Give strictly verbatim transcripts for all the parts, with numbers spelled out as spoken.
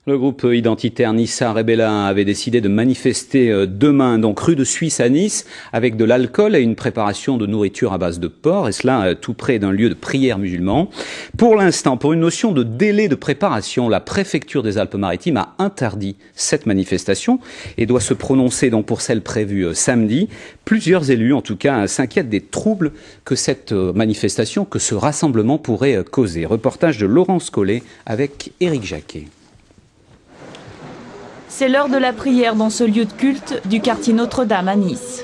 Le groupe identitaire Nissa Rebella avait décidé de manifester demain, donc rue de Suisse à Nice, avec de l'alcool et une préparation de nourriture à base de porc, et cela tout près d'un lieu de prière musulman. Pour l'instant, pour une notion de délai de préparation, la préfecture des Alpes-Maritimes a interdit cette manifestation et doit se prononcer donc pour celle prévue samedi. Plusieurs élus, en tout cas, s'inquiètent des troubles que cette manifestation, que ce rassemblement pourrait causer. Reportage de Laurence Collet avec Éric Jacquet. C'est l'heure de la prière dans ce lieu de culte du quartier Notre-Dame à Nice.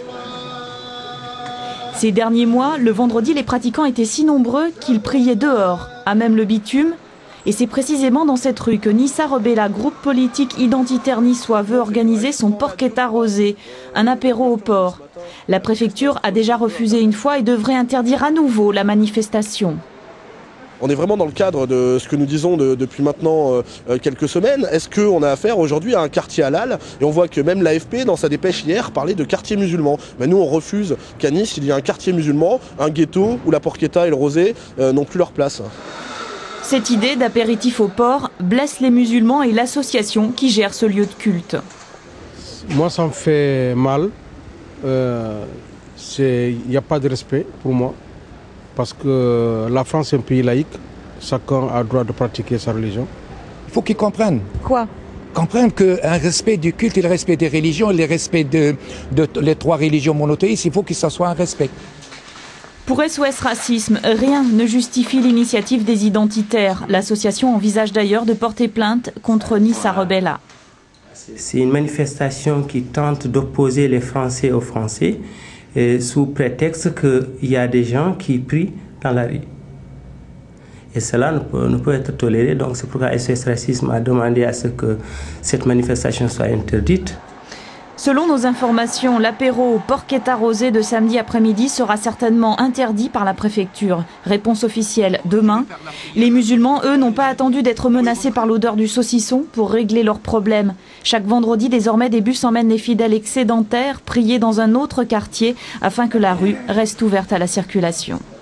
Ces derniers mois, le vendredi, les pratiquants étaient si nombreux qu'ils priaient dehors, à même le bitume. Et c'est précisément dans cette rue que Nissa Rebella, groupe politique identitaire niçois, veut organiser son porchetta rosé, un apéro au porc. La préfecture a déjà refusé une fois et devrait interdire à nouveau la manifestation. On est vraiment dans le cadre de ce que nous disons de, depuis maintenant euh, quelques semaines. Est-ce qu'on a affaire aujourd'hui à un quartier halal? Et on voit que même l'A F P, dans sa dépêche hier, parlait de quartier musulman. Mais nous, on refuse qu'à Nice, il y ait un quartier musulman, un ghetto où la porchetta et le rosé euh, n'ont plus leur place. Cette idée d'apéritif au porc blesse les musulmans et l'association qui gère ce lieu de culte. Moi, ça me fait mal. Euh, il n'y a pas de respect pour moi. Parce que la France est un pays laïque, chacun a le droit de pratiquer sa religion. Il faut qu'ils comprennent. Quoi? Comprennent qu'un respect du culte et le respect des religions, et le respect de, de, de les trois religions monothéistes, il faut que ça soit un respect. Pour S O S Racisme, rien ne justifie l'initiative des identitaires. L'association envisage d'ailleurs de porter plainte contre Nissa Rebella. C'est une manifestation qui tente d'opposer les Français aux Français, et sous prétexte qu'il y a des gens qui prient dans la rue. Et cela ne peut, ne peut être toléré, donc c'est pourquoi S O S Racisme a demandé à ce que cette manifestation soit interdite. Selon nos informations, l'apéro au porchetta rosé de samedi après-midi sera certainement interdit par la préfecture. Réponse officielle demain. Les musulmans, eux, n'ont pas attendu d'être menacés par l'odeur du saucisson pour régler leurs problèmes. Chaque vendredi, désormais, des bus emmènent les fidèles excédentaires prier dans un autre quartier afin que la rue reste ouverte à la circulation.